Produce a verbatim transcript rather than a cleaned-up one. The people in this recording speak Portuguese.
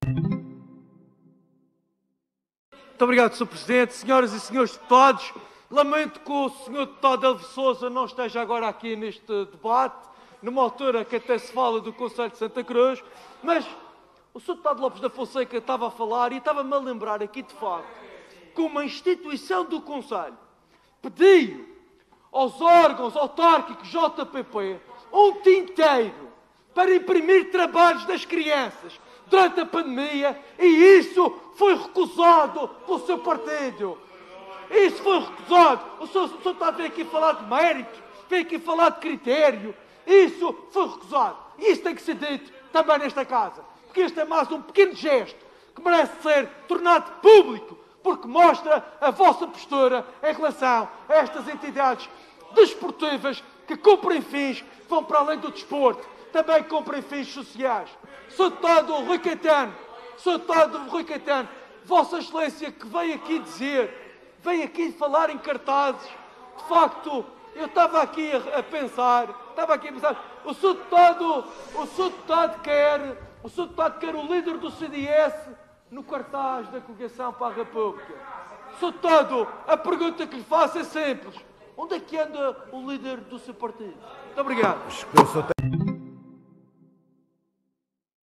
Muito obrigado, senhor Presidente. Senhoras e senhores deputados, lamento que o senhor deputado Elvio Sousa não esteja agora aqui neste debate, numa altura que até se fala do Conselho de Santa Cruz, mas o senhor deputado Lopes da Fonseca estava a falar e estava-me a lembrar aqui, de facto, que uma instituição do Conselho pediu aos órgãos autárquicos J P P um tinteiro para imprimir trabalhos das crianças durante a pandemia, e isso foi recusado pelo seu partido. Isso foi recusado. O senhor, o senhor está a vir aqui falar de méritos, vem aqui falar de critério. Isso foi recusado. E isso tem que ser dito também nesta casa. Porque este é mais um pequeno gesto que merece ser tornado público, porque mostra a vossa postura em relação a estas entidades desportivas que cumprem fins que vão para além do desporto, também cumprem fins sociais. senhor Deputado Rui Caetano, senhor Deputado Rui Caetano, Vossa Excelência que veio aqui dizer, veio aqui falar em cartazes, de facto, eu estava aqui a, a pensar, estava aqui a pensar, o senhor Deputado, o senhor Deputado quer, o senhor Deputado quer o líder do C D S no cartaz da Coligação para a República. senhor Deputado, a pergunta que lhe faço é simples, onde é que anda o líder do seu partido? Muito obrigado.